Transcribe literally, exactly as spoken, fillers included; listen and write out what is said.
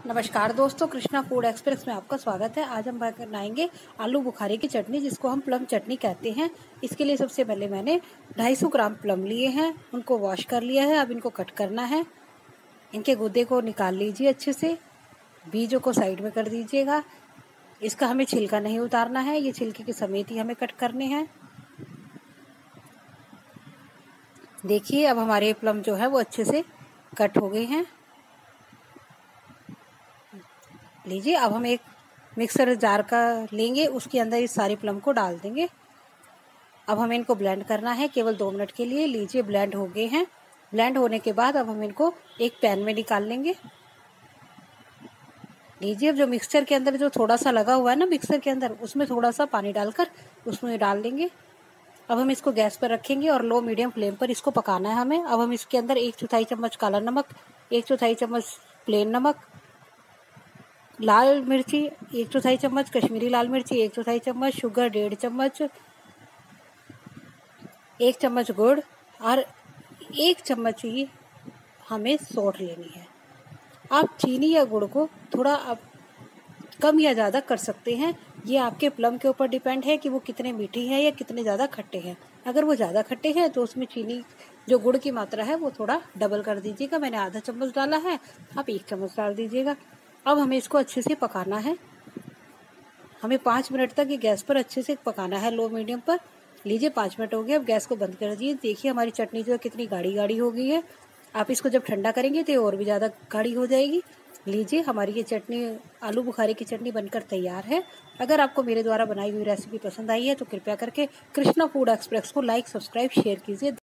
नमस्कार दोस्तों, Krishna food express में आपका स्वागत है। आज हम बनाएंगे आलू बुखारे की चटनी, जिसको हम प्लम चटनी कहते हैं। इसके लिए सबसे पहले मैंने दो सौ पचास ग्राम प्लम लिए हैं, उनको वॉश कर लिया है। अब इनको कट करना है। इनके गूदे को निकाल लीजिए अच्छे से, बीजों को साइड में कर दीजिएगा। इसका हमें छिलका नहीं उतारना है, ये छिलके के समेत ही हमें कट करने हैं। देखिए, अब हमारे प्लम जो है वो अच्छे से कट हो गए हैं। लीजिए, अब हम एक मिक्सर जार का लेंगे, उसके अंदर इस सारे प्लम को डाल देंगे। अब हमें इनको ब्लेंड करना है केवल दो मिनट के लिए। लीजिए, ब्लेंड हो गए हैं। ब्लेंड होने के बाद अब हम इनको एक पैन में निकाल लेंगे। लीजिए, अब जो मिक्सचर के अंदर जो थोड़ा सा लगा हुआ है ना मिक्सर के अंदर, उसमें थोड़ा सा पानी डालकर उसमें डाल देंगे। अब हम इसको गैस पर रखेंगे और लो मीडियम फ्लेम पर इसको पकाना है हमें। अब हम इसके अंदर एक चौथाई चम्मच काला नमक, एक चौथाई चम्मच प्लेन नमक, लाल मिर्ची एक चौथाई चम्मच, कश्मीरी लाल मिर्ची एक चौथाई चम्मच, शुगर डेढ़ चम्मच, एक चम्मच गुड़ और एक चम्मच ही हमें सौंठ लेनी है। आप चीनी या गुड़ को थोड़ा आप कम या ज़्यादा कर सकते हैं। ये आपके प्लम के ऊपर डिपेंड है कि वो कितने मीठे हैं या कितने ज़्यादा खट्टे हैं। अगर वो ज़्यादा खट्टे हैं तो उसमें चीनी जो गुड़ की मात्रा है वो थोड़ा डबल कर दीजिएगा। मैंने आधा चम्मच डाला है, आप एक चम्मच डाल दीजिएगा। अब हमें इसको अच्छे से पकाना है। हमें पाँच मिनट तक ये गैस पर अच्छे से पकाना है, लो मीडियम पर। लीजिए, पाँच मिनट हो गए, अब गैस को बंद कर दीजिए। देखिए, हमारी चटनी जो है कितनी गाढ़ी गाढ़ी हो गई है। आप इसको जब ठंडा करेंगे तो ये और भी ज़्यादा गाढ़ी हो जाएगी। लीजिए, हमारी ये चटनी आलू बुखारे की चटनी बनकर तैयार है। अगर आपको मेरे द्वारा बनाई हुई रेसिपी पसंद आई है तो कृपया करके कृष्णा फूड एक्सप्रेस को लाइक, सब्सक्राइब, शेयर कीजिए।